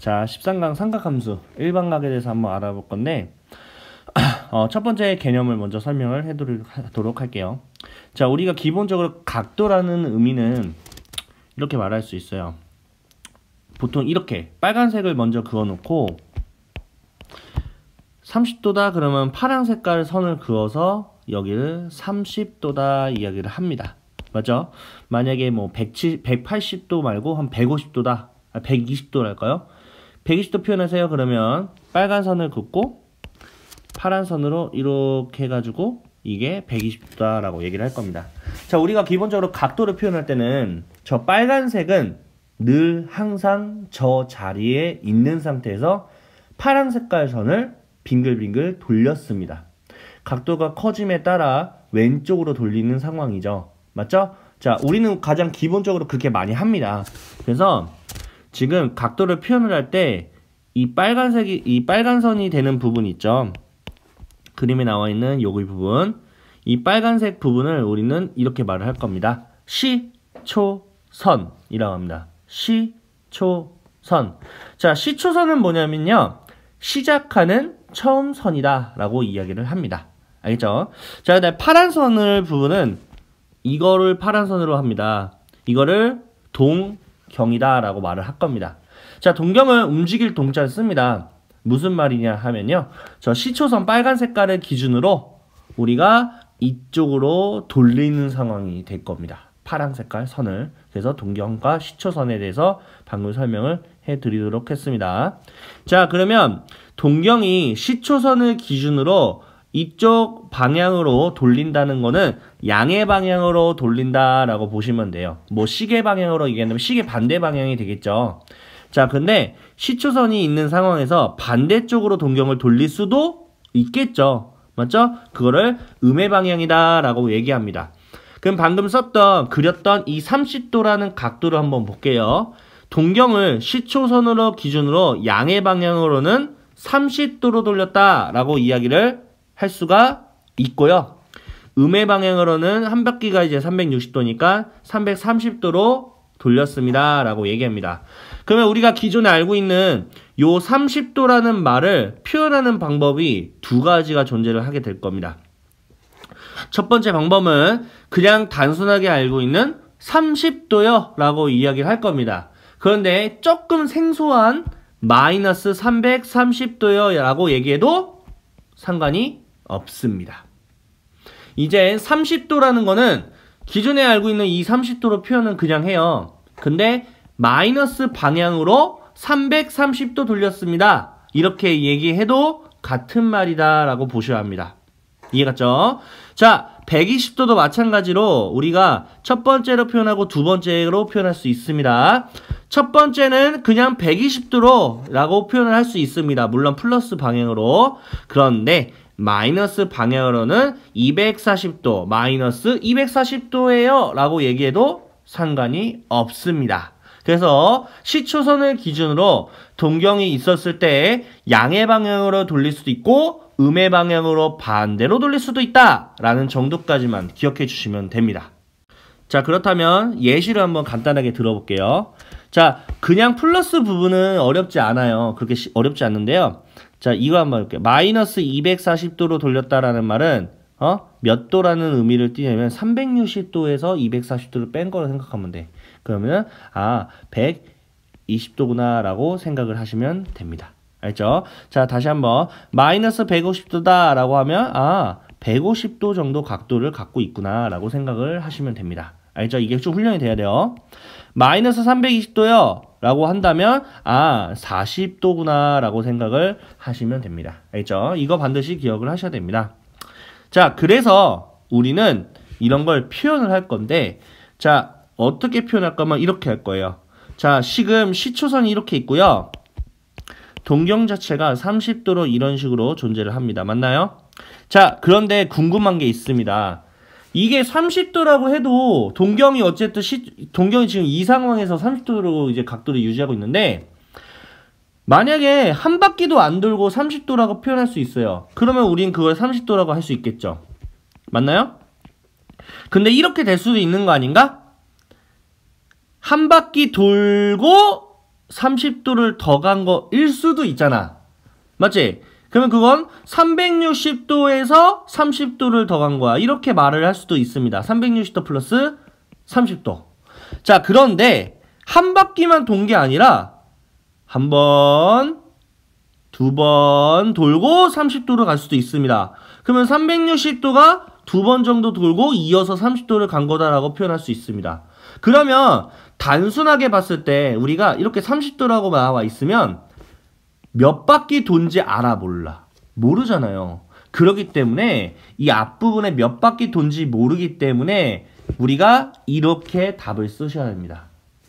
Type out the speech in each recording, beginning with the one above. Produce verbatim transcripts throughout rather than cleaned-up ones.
자, 십삼 강 삼각함수 일반각에 대해서 한번 알아볼 건데 어, 첫 번째 개념을 먼저 설명을 해도록 할게요. 자, 우리가 기본적으로 각도라는 의미는 이렇게 말할 수 있어요. 보통 이렇게 빨간색을 먼저 그어놓고 삼십 도다 그러면 파란 색깔 선을 그어서 여기를 삼십 도다 이야기를 합니다. 맞죠? 만약에 뭐 백팔십 도 말고 한 백오십 도다, 아, 백이십 도랄까요? 백이십 도 표현하세요. 그러면 빨간 선을 긋고 파란 선으로 이렇게 해가지고 이게 백이십 도다라고 얘기를 할 겁니다. 자, 우리가 기본적으로 각도를 표현할 때는 저 빨간색은 늘 항상 저 자리에 있는 상태에서 파란 색깔 선을 빙글빙글 돌렸습니다. 각도가 커짐에 따라 왼쪽으로 돌리는 상황이죠. 맞죠? 자, 우리는 가장 기본적으로 그렇게 많이 합니다. 그래서 지금 각도를 표현을 할 때 이 빨간색이, 이 빨간 선이 되는 부분 있죠? 그림에 나와 있는 요기 부분. 이 빨간색 부분을 우리는 이렇게 말을 할 겁니다. 시초선이라고 합니다. 시초선. 자, 시초선은 뭐냐면요, 시작하는 처음 선이다 라고 이야기를 합니다. 알겠죠? 자, 그다음에 파란 선을 부분은 이거를 파란 선으로 합니다. 이거를 동경이다 라고 말을 할 겁니다. 자, 동경은 움직일 동자를 씁니다. 무슨 말이냐 하면요, 저 시초선 빨간 색깔을 기준으로 우리가 이쪽으로 돌리는 상황이 될 겁니다. 파란 색깔 선을. 그래서 동경과 시초선에 대해서 방금 설명을 해드리도록 했습니다. 자, 그러면 동경이 시초선을 기준으로 이쪽 방향으로 돌린다는 거는 양의 방향으로 돌린다라고 보시면 돼요. 뭐 시계 방향으로 얘기한다면 시계 반대 방향이 되겠죠. 자, 근데 시초선이 있는 상황에서 반대쪽으로 동경을 돌릴 수도 있겠죠. 맞죠? 그거를 음의 방향이다 라고 얘기합니다. 그럼 방금 썼던, 그렸던 이 삼십 도라는 각도를 한번 볼게요. 동경을 시초선으로 기준으로 양의 방향으로는 삼십 도로 돌렸다 라고 이야기를 할 수가 있고요. 음의 방향으로는 한 바퀴가 이제 삼백육십 도니까 삼백삼십 도로 돌렸습니다 라고 얘기합니다. 그러면 우리가 기존에 알고 있는 요 삼십 도라는 말을 표현하는 방법이 두 가지가 존재를 하게 될 겁니다. 첫 번째 방법은 그냥 단순하게 알고 있는 삼십 도요 라고 이야기를 할 겁니다. 그런데 조금 생소한 마이너스 삼백삼십 도요 라고 얘기해도 상관이 없습니다. 이제 삼십 도라는 거는 기존에 알고 있는 이 삼십 도로 표현은 그냥 해요. 근데 마이너스 방향으로 삼백삼십 도 돌렸습니다. 이렇게 얘기해도 같은 말이다 라고 보셔야 합니다. 이해갔죠? 자, 백이십 도도 마찬가지로 우리가 첫 번째로 표현하고 두 번째로 표현할 수 있습니다. 첫 번째는 그냥 백이십 도로 라고 표현을 할 수 있습니다. 물론 플러스 방향으로. 그런데 마이너스 방향으로는 이백사십 도, 마이너스 이백사십 도예요 라고 얘기해도 상관이 없습니다. 그래서 시초선을 기준으로 동경이 있었을 때 양의 방향으로 돌릴 수도 있고 음의 방향으로 반대로 돌릴 수도 있다 라는 정도까지만 기억해 주시면 됩니다. 자, 그렇다면 예시를 한번 간단하게 들어볼게요. 자, 그냥 플러스 부분은 어렵지 않아요. 그렇게 시, 어렵지 않는데요. 자, 이거 한번 볼게요. 마이너스 이백사십 도로 돌렸다라는 말은 어? 몇 도라는 의미를 띠냐면 삼백육십 도에서 이백사십 도를 뺀 거로 생각하면 돼. 그러면 아, 백이십 도구나 라고 생각을 하시면 됩니다. 알죠? 자, 다시 한번 마이너스 백오십 도다 라고 하면 아, 백오십 도 정도 각도를 갖고 있구나 라고 생각을 하시면 됩니다. 알죠? 이게 좀 훈련이 돼야 돼요. 마이너스 삼백이십 도요 라고 한다면 아, 사십 도구나 라고 생각을 하시면 됩니다. 알죠? 이거 반드시 기억을 하셔야 됩니다. 자, 그래서 우리는 이런 걸 표현을 할 건데, 자, 어떻게 표현할 거면 이렇게 할 거예요. 자, 지금 시초선이 이렇게 있고요. 동경 자체가 삼십 도로 이런 식으로 존재를 합니다. 맞나요? 자, 그런데 궁금한 게 있습니다. 이게 삼십 도라고 해도 동경이 어쨌든 시, 동경이 지금 이 상황에서 삼십 도로 이제 각도를 유지하고 있는데, 만약에 한 바퀴도 안 돌고 삼십 도라고 표현할 수 있어요. 그러면 우린 그걸 삼십 도라고 할 수 있겠죠. 맞나요? 근데 이렇게 될 수도 있는 거 아닌가? 한 바퀴 돌고 삼십 도를 더 간 거일 수도 있잖아. 맞지? 그러면 그건 삼백육십 도에서 삼십 도를 더 간 거야. 이렇게 말을 할 수도 있습니다. 삼백육십 도 플러스 삼십 도. 자, 그런데 한 바퀴만 돈 게 아니라 한 번, 두 번 돌고 삼십 도를 갈 수도 있습니다. 그러면 삼백육십 도가 두 번 정도 돌고 이어서 삼십 도를 간 거다라고 표현할 수 있습니다. 그러면 단순하게 봤을 때 우리가 이렇게 삼십 도라고 나와 있으면 몇 바퀴 돈지 알아 몰라? 모르잖아요. 그렇기 때문에 이 앞부분에 몇 바퀴 돈지 모르기 때문에 우리가 이렇게 답을 쓰셔야 합니다.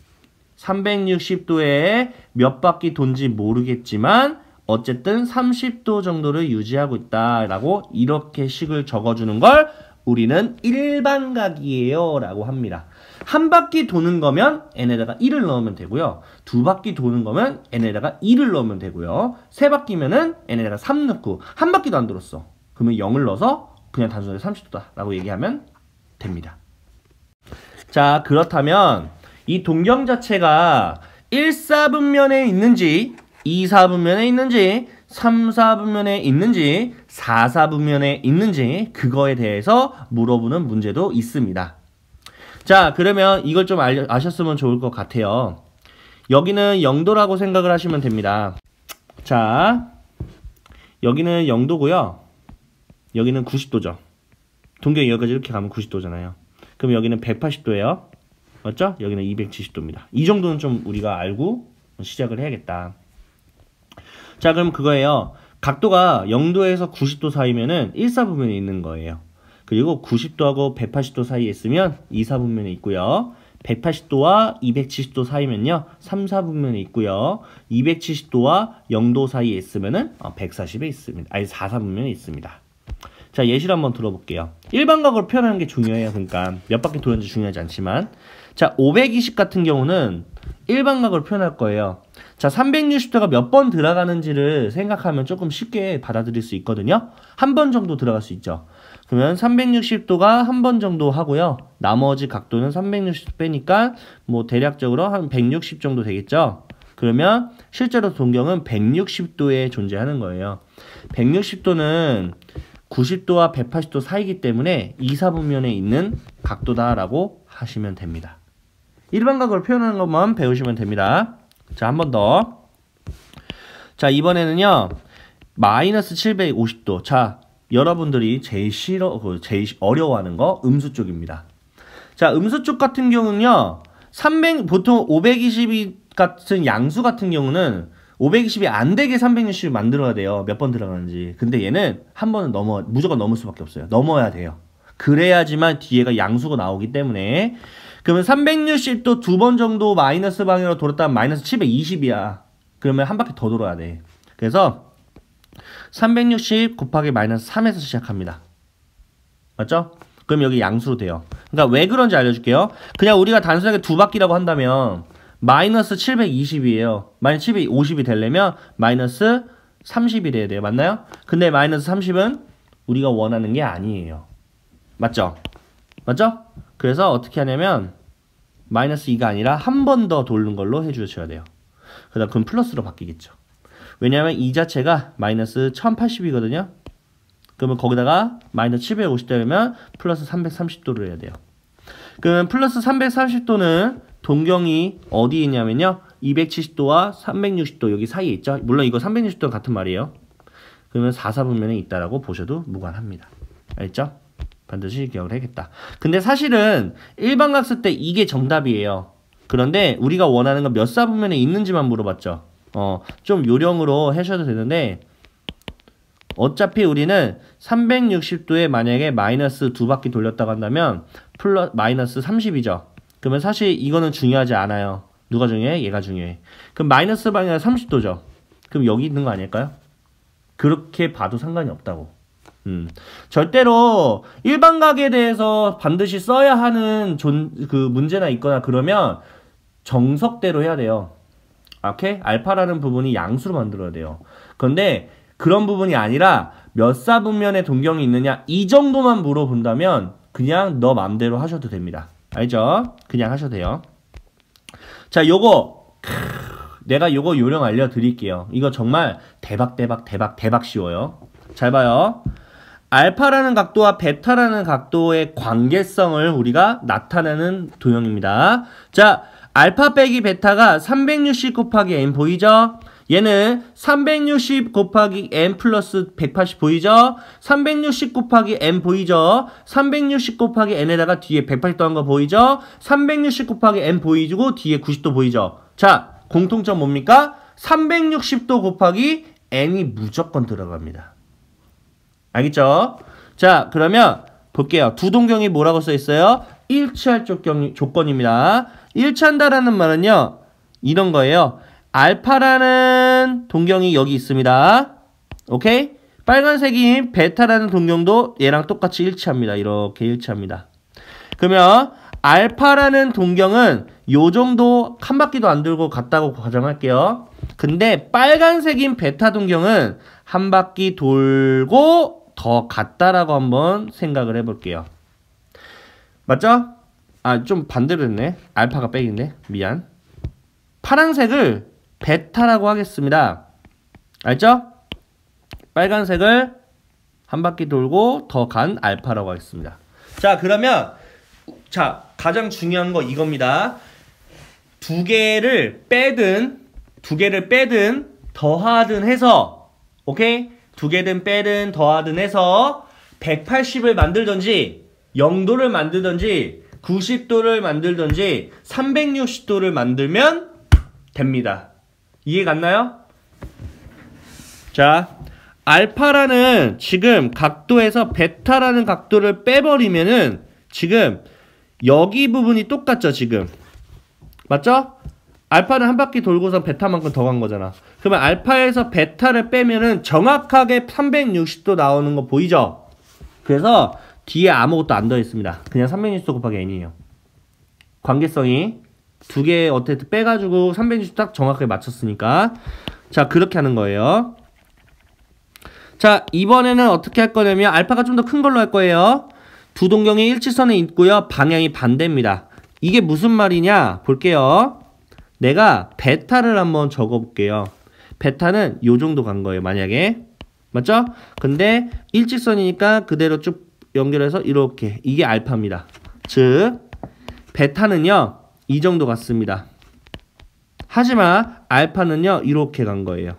삼백육십 도에 몇 바퀴 돈지 모르겠지만 어쨌든 삼십 도 정도를 유지하고 있다라고 이렇게 식을 적어주는 걸 우리는 일반각이에요 라고 합니다. 한 바퀴 도는 거면 n에다가 일을 넣으면 되고요. 두 바퀴 도는 거면 n에다가 이를 넣으면 되고요. 세 바퀴면은 n에다가 삼 넣고 한 바퀴도 안 돌았어. 그러면 영을 넣어서 그냥 단순하게 삼십 도다 라고 얘기하면 됩니다. 자, 그렇다면 이 동경 자체가 일 사분면에 있는지 이 사분면에 있는지 삼 사분면에 있는지 사 사분면에 있는지 그거에 대해서 물어보는 문제도 있습니다. 자, 그러면 이걸 좀 알, 아셨으면 좋을 것 같아요. 여기는 영도라고 생각을 하시면 됩니다. 자, 여기는 영도고요. 여기는 구십 도죠. 동경이 여기까지 이렇게 가면 구십 도잖아요. 그럼 여기는 백팔십 도예요. 맞죠? 여기는 이백칠십 도입니다. 이 정도는 좀 우리가 알고 시작을 해야겠다. 자, 그럼 그거예요. 각도가 영도에서 구십 도 사이면은 일 사분면에 있는 거예요. 그리고 구십 도하고 백팔십 도 사이에 있으면 이 사분면에 있고요. 백팔십 도와 이백칠십 도 사이면요. 삼 사분면에 있고요. 이백칠십 도와 영도 사이에 있으면은 백사십에 있습니다. 아니 사 사분면에 있습니다. 자, 예시를 한번 들어볼게요. 일반각으로 표현하는 게 중요해요. 그러니까 몇 바퀴 도는지 중요하지 않지만 자, 오백이십 같은 경우는 일반각으로 표현할 거예요. 자, 삼백육십 도가 몇 번 들어가는지를 생각하면 조금 쉽게 받아들일 수 있거든요. 한 번 정도 들어갈 수 있죠. 그러면 삼백육십 도가 한 번 정도 하고요. 나머지 각도는 삼백육십 빼니까 뭐 대략적으로 한 백육십 정도 되겠죠. 그러면 실제로 동경은 백육십 도에 존재하는 거예요. 백육십 도는 구십 도와 백팔십 도 사이이기 때문에 이 사분면에 있는 각도다라고 하시면 됩니다. 일반각으로 표현하는 것만 배우시면 됩니다. 자, 한 번 더. 자, 이번에는요. 마이너스 칠백오십 도. 자, 여러분들이 제일 싫어, 제일 어려워하는 거 음수 쪽입니다. 자, 음수 쪽 같은 경우는요. 삼백, 보통 오백이십이 같은 양수 같은 경우는 오백이십이 안 되게 삼백육십을 만들어야 돼요. 몇 번 들어가는지. 근데 얘는 한 번은 넘어, 무조건 넘을 수밖에 없어요. 넘어야 돼요. 그래야지만 뒤에가 양수가 나오기 때문에. 그러면 삼백육십 도 두 번 정도 마이너스 방향으로 돌았다면 마이너스 칠백이십이야. 그러면 한 바퀴 더 돌아야 돼. 그래서 삼백육십 곱하기 마이너스 삼에서 시작합니다. 맞죠? 그럼 여기 양수로 돼요. 그러니까 왜 그런지 알려줄게요. 그냥 우리가 단순하게 두 바퀴라고 한다면 마이너스 칠백이십이에요. 마이너스 칠백오십이 되려면 마이너스 삼십이 돼야 돼요. 맞나요? 근데 마이너스 삼십은 우리가 원하는 게 아니에요. 맞죠? 맞죠? 그래서 어떻게 하냐면 마이너스 이가 아니라 한 번 더 돌는 걸로 해주셔야 돼요. 그다음 그럼 플러스로 바뀌겠죠. 왜냐하면 이 자체가 마이너스 천팔십이거든요. 그러면 거기다가 마이너스 칠백오십 되면 플러스 삼백삼십 도를 해야 돼요. 그러면 플러스 삼백삼십 도는 동경이 어디에 있냐면요. 이백칠십 도와 삼백육십 도 여기 사이에 있죠. 물론 이거 삼백육십 도는 같은 말이에요. 그러면 사 사분면에 있다라고 보셔도 무관합니다. 알겠죠? 반드시 기억을 해야겠다. 근데 사실은 일반각 쓸 때 이게 정답이에요. 그런데 우리가 원하는 건 몇 사분면에 있는지만 물어봤죠. 어, 좀 요령으로 하셔도 되는데 어차피 우리는 삼백육십 도에 만약에 마이너스 두 바퀴 돌렸다고 한다면 플러 마이너스 삼십이죠. 그러면 사실 이거는 중요하지 않아요. 누가 중요해? 얘가 중요해. 그럼 마이너스 방향이 삼십 도죠. 그럼 여기 있는 거 아닐까요? 그렇게 봐도 상관이 없다고. 음. 절대로 일반각에 대해서 반드시 써야 하는 존, 그 문제나 있거나 그러면 정석대로 해야 돼요. 오케이? 알파라는 부분이 양수로 만들어야 돼요. 그런데 그런 부분이 아니라 몇 사분면에 동경이 있느냐 이 정도만 물어본다면 그냥 너 맘대로 하셔도 됩니다. 알죠? 그냥 하셔도 돼요. 자, 요거 크, 내가 요거 요령 알려드릴게요. 이거 정말 대박 대박 대박 대박 쉬워요. 잘 봐요. 알파라는 각도와 베타라는 각도의 관계성을 우리가 나타내는 도형입니다. 자, 알파 빼기 베타가 삼백육십 곱하기 n 보이죠? 얘는 삼백육십 곱하기 n 플러스 백팔십 보이죠? 삼백육십 곱하기 n 보이죠? 삼백육십 곱하기 n에다가 뒤에 백팔십 더한 거 보이죠? 삼백육십 곱하기 n 보이고 뒤에 구십 도 보이죠? 자, 공통점 뭡니까? 삼백육십 도 곱하기 n이 무조건 들어갑니다. 알겠죠? 자, 그러면 볼게요. 두 동경이 뭐라고 써 있어요? 일치할 조건, 조건입니다. 일치한다라는 말은요, 이런 거예요. 알파라는 동경이 여기 있습니다. 오케이? 빨간색인 베타라는 동경도 얘랑 똑같이 일치합니다. 이렇게 일치합니다. 그러면 알파라는 동경은 요 정도 한 바퀴도 안 돌고 갔다고 가정할게요. 근데 빨간색인 베타 동경은 한 바퀴 돌고 더 갔다라고 한번 생각을 해볼게요. 맞죠? 아, 좀 반대로 됐네. 알파가 백인데. 미안. 파란색을 베타라고 하겠습니다. 알죠? 빨간색을 한 바퀴 돌고 더 간 알파라고 하겠습니다. 자, 그러면 자, 가장 중요한 거 이겁니다. 두 개를 빼든 두 개를 빼든 더하든 해서, 오케이? 두 개든 빼든 더하든 해서 백팔십을 만들던지 영 도를 만들던지 구십 도를 만들던지 삼백육십 도를 만들면 됩니다. 이해 갔나요? 자, 알파라는 지금 각도에서 베타라는 각도를 빼버리면은 지금 여기 부분이 똑같죠, 지금. 맞죠? 알파는 한 바퀴 돌고서 베타만큼 더 간 거잖아. 그러면 알파에서 베타를 빼면은 정확하게 삼백육십 도 나오는 거 보이죠? 그래서 뒤에 아무것도 안 더했습니다. 그냥 삼백육십 도 곱하기 n이에요. 관계성이 두 개 어떻게 빼가지고 삼백육십 딱 정확하게 맞췄으니까. 자, 그렇게 하는 거예요. 자, 이번에는 어떻게 할 거냐면 알파가 좀 더 큰 걸로 할 거예요. 두 동경이 일치선에 있고요. 방향이 반대입니다. 이게 무슨 말이냐? 볼게요. 내가 베타를 한번 적어볼게요. 베타는 요 정도 간 거예요. 만약에. 맞죠? 근데 일직선이니까 그대로 쭉 연결해서 이렇게. 이게 알파입니다. 즉 베타는요. 이 정도 갔습니다. 하지만 알파는요. 이렇게 간 거예요.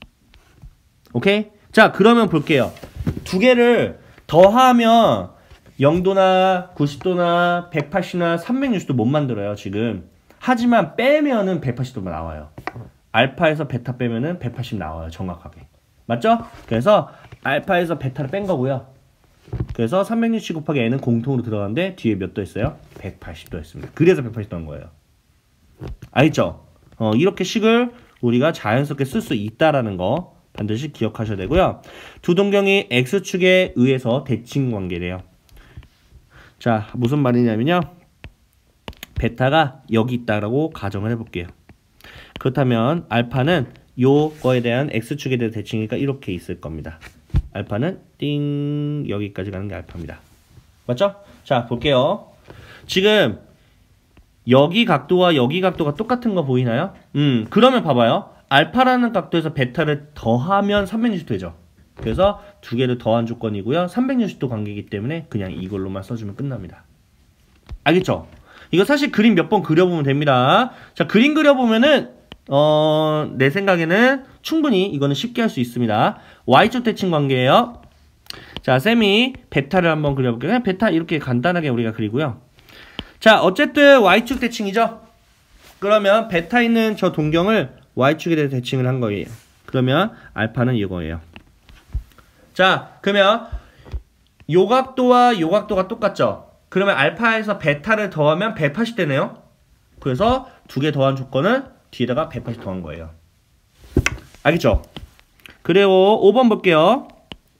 오케이? 자, 그러면 볼게요. 두 개를 더하면 영 도나 구십 도나 백팔십나 삼백육십 도 못 만들어요, 지금. 하지만 빼면은 백팔십 도만 나와요. 알파에서 베타 빼면은 백팔십 나와요, 정확하게. 맞죠? 그래서 알파에서 베타를 뺀 거고요. 그래서 삼백육십 곱하기 n은 공통으로 들어가는데 뒤에 몇 도 했어요? 백팔십 도 했습니다. 그래서 백팔십 도 한 거예요. 알겠죠? 어, 이렇게 식을 우리가 자연스럽게 쓸 수 있다라는 거 반드시 기억하셔야 되고요. 두 동경이 x축에 의해서 대칭 관계래요. 자, 무슨 말이냐면요. 베타가 여기 있다라고 가정을 해볼게요. 그렇다면 알파는 요거에 대한 x축에 대한 대칭이니까 이렇게 있을 겁니다. 알파는 띵 여기까지 가는 게 알파입니다. 맞죠? 자, 볼게요. 지금 여기 각도와 여기 각도가 똑같은 거 보이나요? 음, 그러면 봐봐요. 알파라는 각도에서 베타를 더하면 삼백육십 도죠. 그래서 두 개를 더한 조건이고요. 삼백육십 도 관계이기 때문에 그냥 이걸로만 써주면 끝납니다. 알겠죠? 이거 사실 그림 몇 번 그려보면 됩니다. 자, 그림 그려보면은 어, 내 생각에는 충분히 이거는 쉽게 할 수 있습니다. Y축 대칭 관계예요. 자, 쌤이 베타를 한번 그려볼게요. 그냥 베타 이렇게 간단하게 우리가 그리고요. 자, 어쨌든 Y축 대칭이죠. 그러면 베타 있는 저 동경을 Y축에 대해서 대칭을 한 거예요. 그러면 알파는 이거예요. 자, 그러면 요 각도와 요 각도가 똑같죠? 그러면 알파에서 베타를 더하면 백팔십 되네요. 그래서 두 개 더한 조건은 뒤에다가 백팔십 더한 거예요. 알겠죠? 그리고 오 번 볼게요.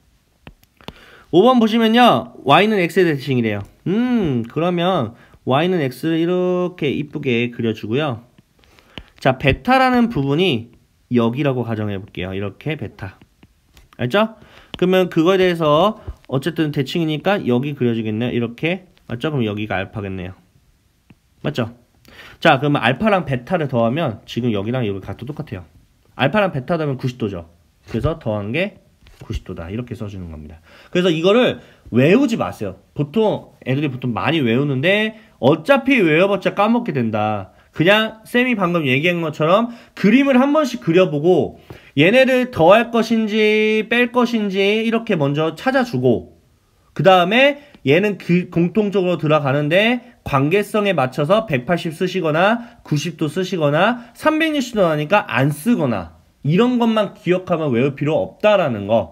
오 번 보시면요. Y는 X에 대칭이래요. 음, 그러면 Y는 X를 이렇게 이쁘게 그려주고요. 자, 베타라는 부분이 여기라고 가정해 볼게요. 이렇게 베타. 알죠? 그러면 그거에 대해서 어쨌든 대칭이니까 여기 그려주겠네요. 이렇게. 맞죠? 그럼 여기가 알파겠네요. 맞죠? 자, 그러면 알파랑 베타를 더하면 지금 여기랑 여기 각도 똑같아요. 알파랑 베타 더하면 구십 도죠. 그래서 더한 게 구십 도다. 이렇게 써주는 겁니다. 그래서 이거를 외우지 마세요. 보통 애들이 보통 많이 외우는데 어차피 외워봤자 까먹게 된다. 그냥 쌤이 방금 얘기한 것처럼 그림을 한 번씩 그려보고 얘네를 더할 것인지 뺄 것인지 이렇게 먼저 찾아주고 그 다음에 얘는 그 공통적으로 들어가는데 관계성에 맞춰서 백팔십 쓰시거나 구십 도 쓰시거나 삼백육십 도 하니까 안 쓰거나 이런 것만 기억하면 외울 필요 없다라는 거.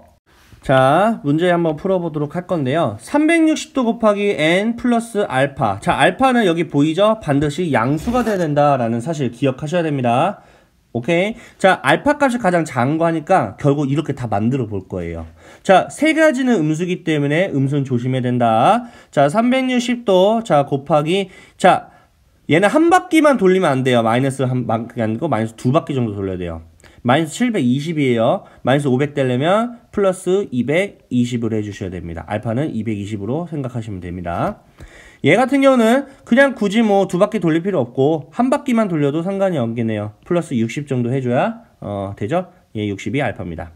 자, 문제 한번 풀어보도록 할 건데요. 삼백육십 도 곱하기 n 플러스 알파. 자, 알파는 여기 보이죠? 반드시 양수가 돼야 된다라는 사실 기억하셔야 됩니다. 오케이? 자, 알파 값이 가장 작은 거 하니까 결국 이렇게 다 만들어 볼 거예요. 자, 세 가지는 음수기 때문에 음수는 조심해야 된다. 자, 삼백육십 도 자 곱하기 자, 얘는 한 바퀴만 돌리면 안 돼요. 마이너스 한 바퀴 아니고 마이너스 두 바퀴 정도 돌려야 돼요. 마이너스 칠백이십이에요. 마이너스 오백 되려면 플러스 이백이십으로 해주셔야 됩니다. 알파는 이백이십으로 생각하시면 됩니다. 얘 같은 경우는 그냥 굳이 뭐 두 바퀴 돌릴 필요 없고 한 바퀴만 돌려도 상관이 없겠네요. 플러스 육십 정도 해줘야 어, 되죠? 얘 육십이 알파입니다.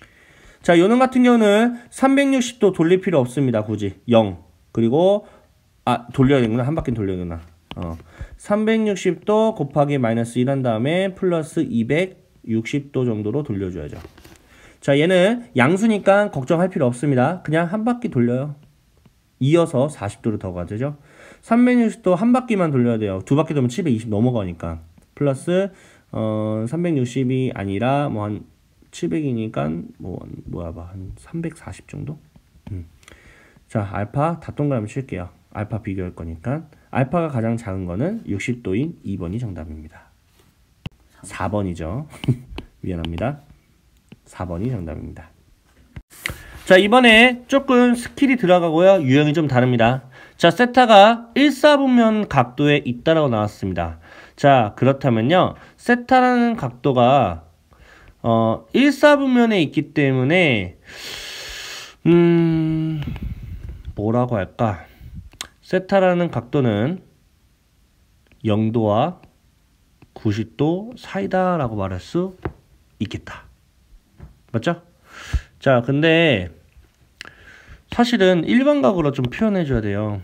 자, 요놈 같은 경우는 삼백육십 도 돌릴 필요 없습니다. 굳이 영. 그리고 아 돌려야 되는구나. 한 바퀴 돌려야 되나. 어, 삼백육십 도 곱하기 마이너스 일 한 다음에 플러스 이백육십 도 정도로 돌려줘야죠. 자, 얘는 양수니까 걱정할 필요 없습니다. 그냥 한 바퀴 돌려요. 이어서 사십 도를 더 가죠. 삼백육십 도 한 바퀴만 돌려야 돼요. 두 바퀴 돌면 칠백이십 넘어가니까. 플러스 어, 삼백육십이 아니라 뭐 한 칠백이니까 뭐 뭐야 봐. 한 삼백사십 정도? 음. 자, 알파 다 동그라미 칠게요. 알파 비교할 거니까. 알파가 가장 작은 거는 육십 도인 이 번이 정답입니다. 사 번이죠. 미안합니다. 사 번이 정답입니다. 자, 이번에 조금 스킬이 들어가고요. 유형이 좀 다릅니다. 자, 세타가 일 사분면 각도에 있다라고 나왔습니다. 자, 그렇다면요. 세타라는 각도가 어, 일 사분면에 있기 때문에 음... 뭐라고 할까? 세타라는 각도는 영 도와 구십 도 사이다 라고 말할 수 있겠다. 맞죠? 자, 근데 사실은 일반각으로 좀 표현해 줘야 돼요.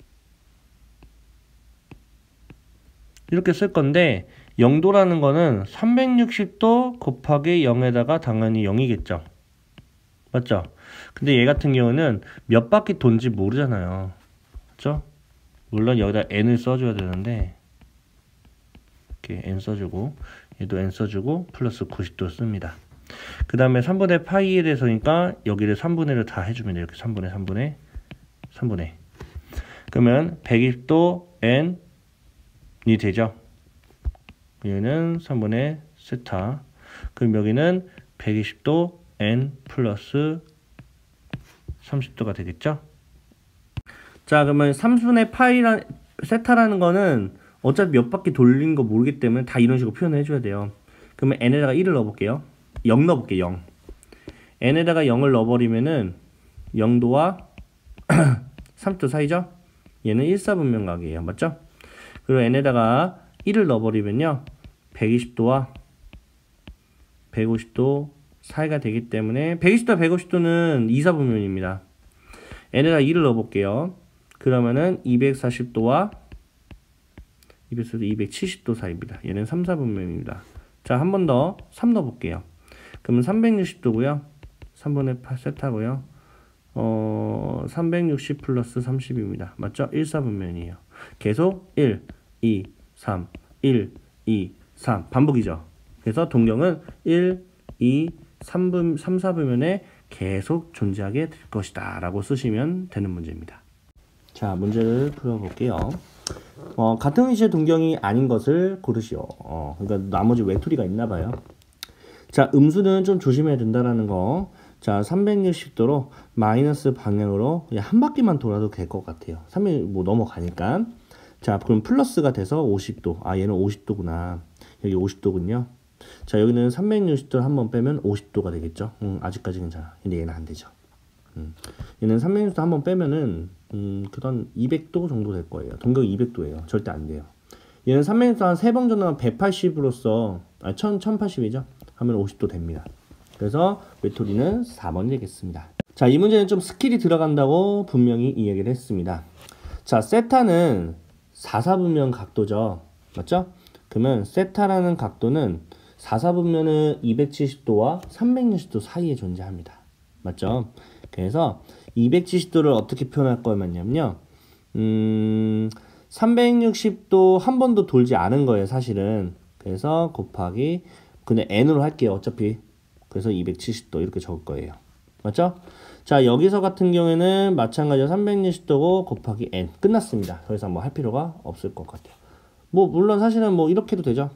이렇게 쓸 건데 영 도라는 거는 삼백육십 도 곱하기 영에다가 당연히 영이겠죠. 맞죠? 근데 얘 같은 경우는 몇 바퀴 돈지 모르잖아요. 맞죠? 물론 여기다 n을 써줘야 되는데 이렇게 n 써주고 얘도 n 써주고 플러스 구십 도 씁니다. 그 다음에 삼분의 파이에 대해서니까 여기를 삼분의 를 다 해주면 돼요. 이렇게 삼분의 삼분의 삼분의 그러면 백이십 도 n이 되죠. 얘는 삼분의 세타. 그럼 여기는 백이십 도 n 플러스 삼십 도가 되겠죠. 자, 그러면 삼분의 파이라 세타라는 거는 어차피 몇 바퀴 돌린 거 모르기 때문에 다 이런 식으로 표현해 줘야 돼요. 그러면 n에다가 일을 넣어볼게요. 영 넣어볼게요. 영. n에다가 영을 넣어버리면은 영 도와 삼십 도 사이죠? 얘는 일 사분면 각이에요. 맞죠? 그리고 n에다가 일을 넣어버리면요. 백이십 도와 백오십 도 사이가 되기 때문에 백이십 도와 백오십 도는 이 사분면입니다. n에다가 이를 넣어볼게요. 그러면은 이백사십 도와 이백사십 도, 이백칠십 도 사이입니다. 얘는 삼 사분면입니다. 자, 한 번 더 삼 넣어볼게요. 그러면 삼백육십 도고요. 삼분의 팔 세타고요. 어, 삼백육십 플러스 삼십입니다. 맞죠? 일 사분면이에요. 계속 일, 이, 삼, 일, 이, 삼 반복이죠. 그래서 동경은 일, 이, 삼, 삼 사분면에 계속 존재하게 될 것이다 라고 쓰시면 되는 문제입니다. 자, 문제를 풀어볼게요. 어, 같은 위치의 동경이 아닌 것을 고르시오. 어, 그러니까 나머지 외톨이가 있나봐요. 자, 음수는 좀 조심해야 된다라는 거. 자, 삼백육십 도로 마이너스 방향으로 그냥 한 바퀴만 돌아도 될 것 같아요. 삼백 뭐 넘어가니까. 자, 그럼 플러스가 돼서 오십 도. 아, 얘는 오십 도구나. 여기 오십 도군요. 자, 여기는 삼백육십 도를 한번 빼면 오십 도가 되겠죠. 음, 아직까지 괜찮아. 근데 얘는 안 되죠. 음, 얘는 삼백육십 도 한번 빼면은 음, 그다음 이백 도 정도 될 거예요. 동경이 이백 도예요. 절대 안 돼요. 얘는 삼백육십도 한 세 번 정도면 백팔십으로서 아, 천팔십이죠. 하면 오십 도 됩니다. 그래서 외톨이는 사 번 되겠습니다. 자, 이 문제는 좀 스킬이 들어간다고 분명히 이야기를 했습니다. 자, 세타는 사사분면 각도죠. 맞죠? 그러면 세타라는 각도는 사사분면은 이백칠십 도와 삼백육십 도 사이에 존재합니다. 맞죠? 그래서 이백칠십 도를 어떻게 표현할 거냐면요. 음, 삼백육십 도 한 번도 돌지 않은 거예요, 사실은. 그래서 곱하기, 근데 n으로 할게요, 어차피. 그래서 이백칠십 도 이렇게 적을 거예요. 맞죠? 자, 여기서 같은 경우에는 마찬가지로 삼백육십 도고 곱하기 n. 끝났습니다. 더 이상 뭐 할 필요가 없을 것 같아요. 뭐, 물론 사실은 뭐 이렇게 해도 되죠.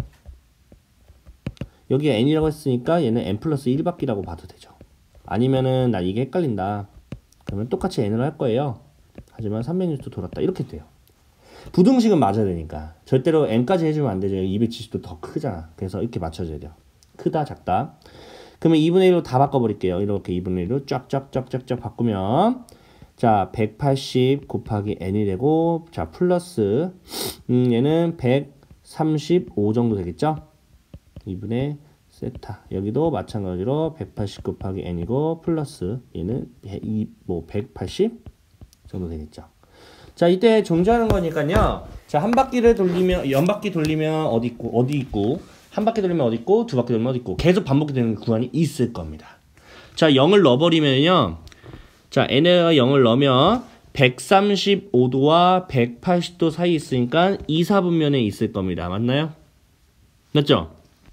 여기에 n이라고 했으니까 얘는 n 플러스 일 밖이라고 봐도 되죠. 아니면은 나 이게 헷갈린다. 그러면 똑같이 n으로 할 거예요. 하지만 삼백육십 도 돌았다. 이렇게 돼요. 부등식은 맞아야 되니까. 절대로 n까지 해주면 안 되죠. 이백칠십 도 더 크잖아. 그래서 이렇게 맞춰줘야 돼요. 크다, 작다. 그러면 이분의 일로 다 바꿔버릴게요. 이렇게 이분의 일로 쫙쫙쫙쫙쫙 바꾸면 자, 백팔십 곱하기 n이 되고 자, 플러스 음, 얘는 백삼십오 정도 되겠죠? 이분의 세타. 여기도 마찬가지로 백팔십 곱하기 n이고 플러스 얘는 이, 뭐 백팔십 정도 되겠죠. 자, 이때 존재하는 거니까요. 자, 한 바퀴를 돌리면 연바퀴 돌리면 어디 있고 어디 있고 한 바퀴 돌리면 어디 있고 두 바퀴 돌리면 어디 있고 계속 반복되는 구간이 있을 겁니다. 자, 영을 넣어버리면요. 자, n에다가 영을 넣으면 백삼십오 도와 백팔십 도 사이 있으니까 이 사분면에 있을 겁니다. 맞나요? 맞죠?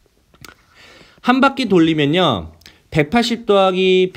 한 바퀴 돌리면요. 백팔십 더하기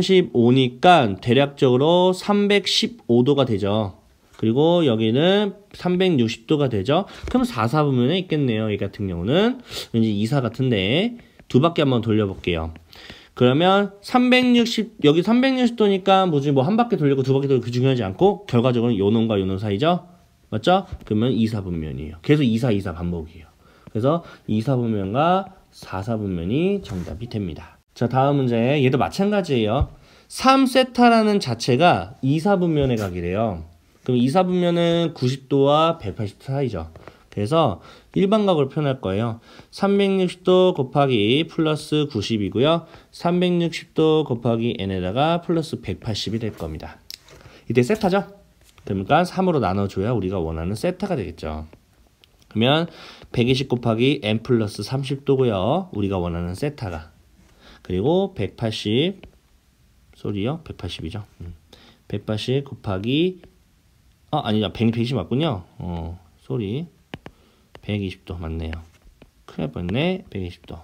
백삼십오니까 대략적으로 삼백십오 도가 되죠. 그리고 여기는 삼백육십 도가 되죠. 그럼 사 사분면에 있겠네요. 이 같은 경우는 왠지 이 사 같은데 두 바퀴 한번 돌려볼게요. 그러면 삼백육십 여기 삼백육십 도니까 뭐지 뭐 한 바퀴 돌리고 두 바퀴 돌리고 그 중요하지 않고 결과적으로 요 놈과 요 놈 사이죠. 맞죠? 그러면 이 사분면이에요. 계속 이 사, 이 사 반복이에요. 그래서 이 사분면과 사 사분면이 정답이 됩니다. 자, 다음 문제. 얘도 마찬가지예요. 삼 세타라는 자체가 이 사분면의 각이래요. 그럼 이 사분면은 구십 도와 백팔십 도 사이죠. 그래서 일반각으로 표현할 거예요. 삼백육십 도 곱하기 플러스 구십이고요. 삼백육십 도 곱하기 n에다가 플러스 백팔십이 될 겁니다. 이때 세타죠? 그러니까 삼으로 나눠줘야 우리가 원하는 세타가 되겠죠. 그러면 백이십 곱하기 n 플러스 삼십 도고요. 우리가 원하는 세타가. 그리고 백팔십, 소리요? 백팔십이죠. 음. 백팔십 곱하기 아, 아니야. 백이십 맞군요. 어, 쏘리. 백이십 도 맞네요. 큰일 날 뻔했네. 백이십 도.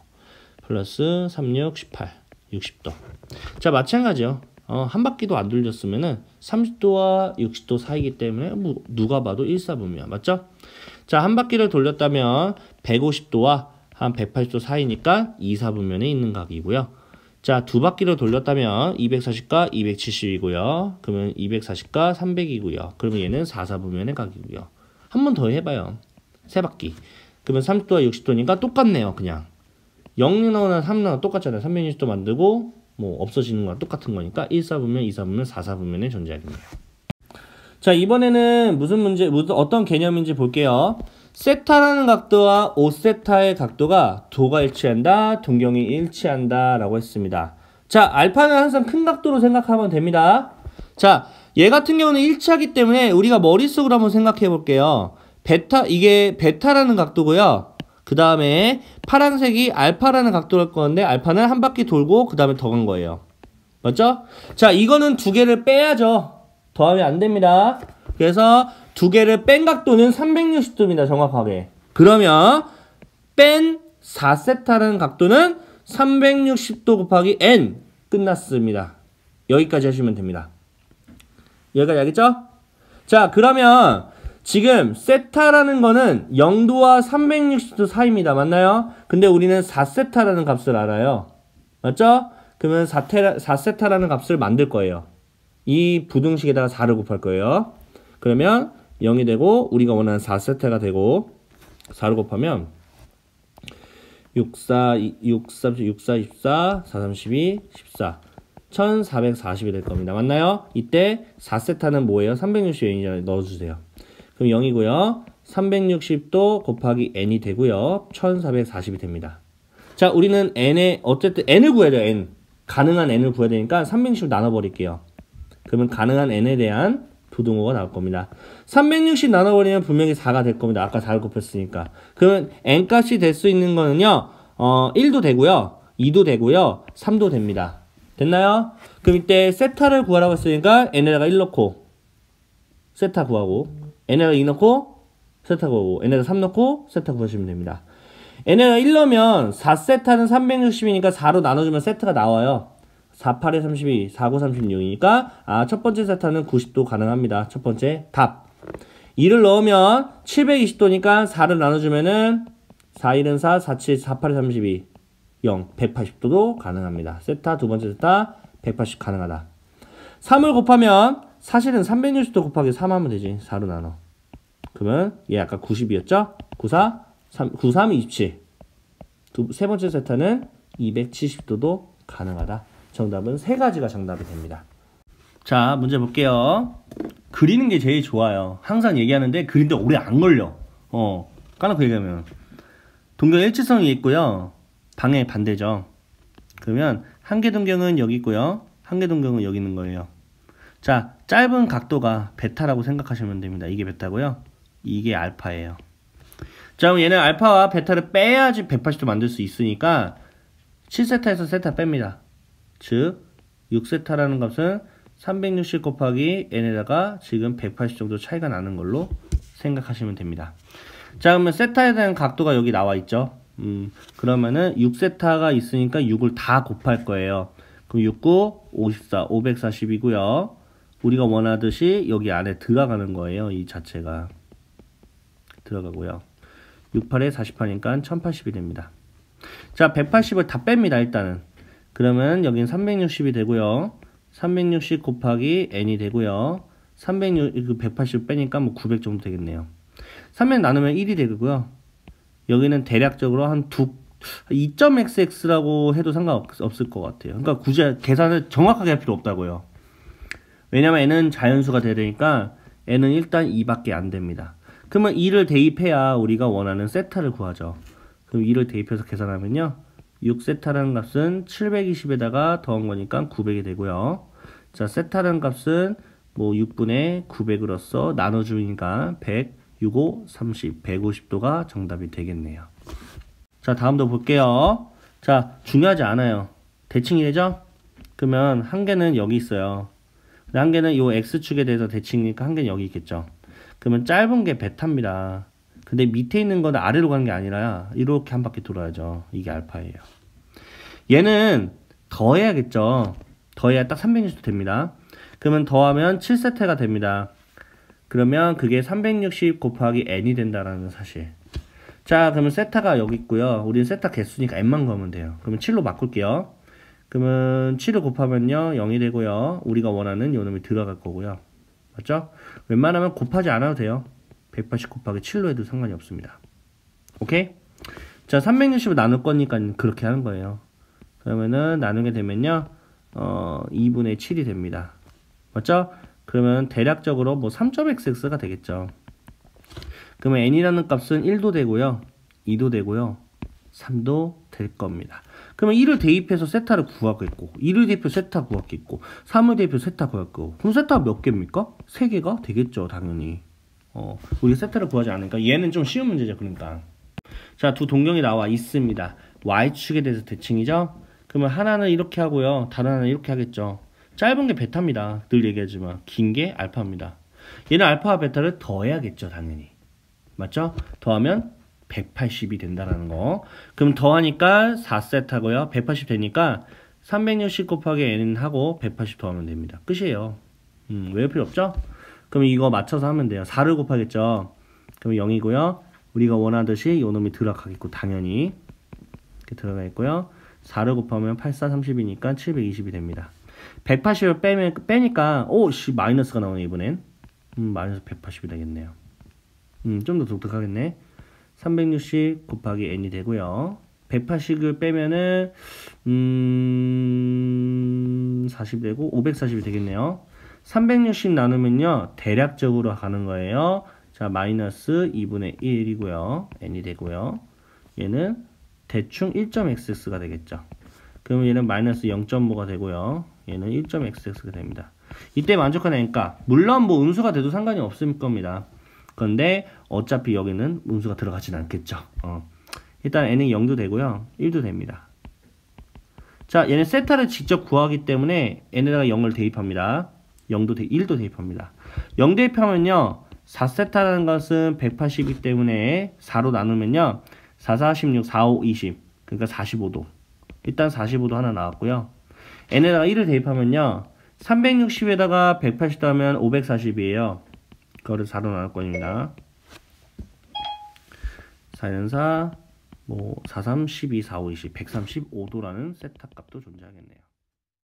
플러스 삼십육, 십팔. 육십 도. 자, 마찬가지요. 어, 한 바퀴도 안 돌렸으면은 삼십 도와 육십 도 사이기 때문에 뭐 누가 봐도 일 사분면. 맞죠? 자, 한 바퀴를 돌렸다면 백오십 도와 한 백팔십 도 사이니까 이 사분면에 있는 각이고요. 자, 두 바퀴를 돌렸다면 이백사십과 이백칠십이고요. 그러면 이백사십과 삼백이고요. 그러면 얘는 사 사분면의 각이고요. 한 번 더 해봐요. 세 바퀴. 그러면 삼십 도와 육십 도니까 똑같네요. 그냥 영 나오나 삼 나오나 똑같잖아요. 삼백육십 도 만들고 뭐 없어지는 거랑 똑같은 거니까 일 사분면, 이 사분면, 사 사분면에 존재하겠네요. 자, 이번에는 무슨 문제, 무슨 어떤 개념인지 볼게요. 세타라는 각도와 오 세타의 각도가 도가 일치한다, 동경이 일치한다 라고 했습니다. 자, 알파는 항상 큰 각도로 생각하면 됩니다. 자, 얘 같은 경우는 일치하기 때문에 우리가 머릿속으로 한번 생각해 볼게요. 베타, 이게 베타라는 각도고요. 그 다음에 파란색이 알파라는 각도일 건데 알파는 한 바퀴 돌고 그 다음에 더 간 거예요. 맞죠? 자, 이거는 두 개를 빼야죠. 더하면 안 됩니다. 그래서 두 개를 뺀 각도는 삼백육십 도입니다. 정확하게. 그러면 뺀 사 세타라는 각도는 삼백육십 도 곱하기 n. 끝났습니다. 여기까지 하시면 됩니다. 여기까지 알겠죠? 자, 그러면 지금 세타라는 거는 영 도와 삼백육십 도 사이입니다. 맞나요? 근데 우리는 사 세타라는 값을 알아요. 맞죠? 그러면 사 세타라는 값을 만들 거예요. 이 부등식에다가 사를 곱할 거예요. 그러면 영이 되고 우리가 원하는 사 세타가 되고 사를 곱하면 육, 사, 육, 삼, 육, 사, 십사, 사, 삼십이, 십사 천사백사십이 될 겁니다. 맞나요? 이때 사 세타는 뭐예요? 삼백육십 엔이잖아요. 넣어주세요. 그럼 영이고요. 삼백육십도 곱하기 n이 되고요. 천사백사십이 됩니다. 자, 우리는 n의 어쨌든 n을 구해야 돼요. n. 가능한 n을 구해야 되니까 삼백육십을 나눠버릴게요. 그러면 가능한 n에 대한 부등호가 나올 겁니다. 삼백육십 나눠버리면 분명히 사가 될 겁니다. 아까 사를 곱했으니까. 그러면 n 값이 될 수 있는 거는요. 어, 일도 되고요. 이도 되고요. 삼도 됩니다. 됐나요? 그럼 이때 세타를 구하라고 했으니까 n에다가 일 넣고 세타 구하고 n에다가 이 넣고 세타 구하고 n에다가 삼 넣고 세타 구하시면 됩니다. n에다가 일 넣으면 사 세타는 삼백육십이니까 사로 나눠주면 세트가 나와요. 사, 팔에 삼십이, 사, 구, 삼십육이니까 아, 첫 번째 세타는 구십도 가능합니다. 첫 번째 답. 이를 넣으면 칠백이십도니까 사를 나눠주면은 사, 일은 사, 사, 칠, 사, 팔에 삼십이, 영, 백팔십도도 가능합니다. 세타 두 번째 세타 백팔십 가능하다. 삼을 곱하면 사실은 삼백육십도 곱하기 삼 하면 되지. 사로 나눠. 그러면 얘 아까 구십이었죠? 구십사, 삼, 구십삼, 이십칠. 두, 세 번째 세타는 이백칠십도도 가능하다. 정답은 세 가지가 정답이 됩니다. 자, 문제 볼게요. 그리는 게 제일 좋아요. 항상 얘기하는데 그리는데 오래 안 걸려. 어, 까놓고 얘기하면 동경 일치성이 있고요. 방향이 반대죠. 그러면 한계 동경은 여기 있고요. 한계 동경은 여기 있는 거예요. 자, 짧은 각도가 베타라고 생각하시면 됩니다. 이게 베타고요. 이게 알파예요. 자, 그럼 얘는 알파와 베타를 빼야지 백팔십도 만들 수 있으니까 칠 세타에서 세타 뺍니다. 즉 육 세타라는 값은 삼백육십 곱하기 n에다가 지금 백팔십 정도 차이가 나는 걸로 생각하시면 됩니다. 자, 그러면 세타에 대한 각도가 여기 나와 있죠. 음, 그러면은 육 세타가 있으니까 육을 다 곱할 거예요. 그럼 육, 구, 오십사, 오백사십이고요. 우리가 원하듯이 여기 안에 들어가는 거예요. 이 자체가 들어가고요. 육, 팔에 사십팔이니까 천팔십이 됩니다. 자, 백팔십을 다 뺍니다. 일단은. 그러면 여긴 삼백육십이 되고요. 삼백육십 곱하기 n이 되고요. 삼백육, 백팔십 빼니까 뭐 구백 정도 되겠네요. 삼백 나누면 일이 되고요. 여기는 대략적으로 한 두, 이 점 엑스엑스라고 해도 상관없을 것 같아요. 그러니까 굳이 계산을 정확하게 할 필요 없다고요. 왜냐면 n은 자연수가 돼야 되니까 n은 일단 이밖에 안 됩니다. 그러면 이를 대입해야 우리가 원하는 세타를 구하죠. 그럼 이를 대입해서 계산하면요. 육 세타라는 값은 칠백이십에다가 더한 거니까 구백이 되고요. 자, 세타라는 값은 뭐 육분의 구백으로서 나눠주니까 백, 육, 오, 삼십, 백오십도가 정답이 되겠네요. 자, 다음도 볼게요. 자, 중요하지 않아요. 대칭이 되죠? 그러면 한 개는 여기 있어요. 한 개는 이 x축에 대해서 대칭이니까 한 개는 여기 있겠죠. 그러면 짧은 게 베타입니다. 근데 밑에 있는 건 아래로 가는 게 아니라 이렇게 한 바퀴 돌아야죠. 이게 알파예요. 얘는 더해야겠죠. 더해야 딱 삼백육십도 됩니다. 그러면 더하면 칠 세타가 됩니다. 그러면 그게 삼백육십 곱하기 n이 된다라는 사실. 자, 그러면 세타가 여기 있고요. 우리는 세타 개수니까 n만 구하면 돼요. 그러면 칠로 바꿀게요. 그러면 칠을 곱하면요 영이 되고요. 우리가 원하는 요 놈이 들어갈 거고요. 맞죠? 웬만하면 곱하지 않아도 돼요. 백팔십 곱하기 칠로 해도 상관이 없습니다. 오케이? 자, 삼백육십을 나눌 거니까 그렇게 하는 거예요. 그러면은 나누게 되면요 어, 이분의 칠이 됩니다. 맞죠? 그러면 대략적으로 뭐 삼 점 엑스엑스가 되겠죠. 그러면 n이라는 값은 일도 되고요. 이도 되고요. 삼도 될 겁니다. 그러면 일을 대입해서 세타를 구하겠고, 이를 대입해서 세타 구하겠고, 삼을 대입해서 세타 구하겠고, 그럼 세타가 몇 개입니까? 세 개가 되겠죠, 당연히. 어, 우리 세타를 구하지 않으니까 얘는 좀 쉬운 문제죠, 그러니까. 자, 두 동경이 나와 있습니다. y축에 대해서 대칭이죠? 그러면 하나는 이렇게 하고요, 다른 하나는 이렇게 하겠죠. 짧은 게 베타입니다. 늘 얘기하지만 긴 게 알파입니다. 얘는 알파와 베타를 더해야겠죠, 당연히. 맞죠? 더하면 백팔십이 된다라는 거. 그럼 더하니까 사 세타고요. 백팔십 되니까 삼백육십 곱하기 n 하고 백팔십 더하면 됩니다. 끝이에요. 음, 외울 필요 없죠? 그럼 이거 맞춰서 하면 돼요. 사를 곱하겠죠. 그럼 영이고요. 우리가 원하듯이 요 놈이 들어가겠고 당연히 이렇게 들어가 있고요. 사를 곱하면 팔, 사, 삼십이니까 칠백이십이 됩니다. 백팔십을 빼면, 빼니까 오씨 마이너스가 나오네 이번엔. 음, 마이너스 백팔십이 되겠네요. 음, 좀 더 독특하겠네. 삼백육십 곱하기 n이 되고요. 백팔십을 빼면은 음... 사십 되고 오백사십이 되겠네요. 삼백육십 나누면요 대략적으로 가는 거예요. 자, 마이너스 이분의 일이고요. n이 되고요. 얘는 대충 일 점 엑스엑스가 되겠죠. 그러면 얘는 마이너스 영 점 오가 되고요. 얘는 일 점 엑스엑스가 됩니다. 이때 만족하는 n가 물론 뭐 음수가 돼도 상관이 없을 겁니다. 그런데 어차피 여기는 음수가 들어가진 않겠죠. 어. 일단 n은 영도 되고요. 일도 됩니다. 자, 얘는 세타를 직접 구하기 때문에 n에다가 영을 대입합니다. 영도 대, 일도 대입합니다. 영 대입하면요. 사 세타라는 것은 백팔십이기 때문에 사로 나누면요. 사, 사, 십육, 사, 오, 이십. 그러니까 사십오 도. 일단 사십오 도 하나 나왔고요. n에다가 일을 대입하면요. 삼백육십에다가 백팔십 더하면 오백사십이에요. 그거를 사로 나눌 겁니다. 사, 사, 뭐 사, 삼, 십이, 사, 오, 이십, 백삼십오 도라는 세타 값도 존재하겠네요.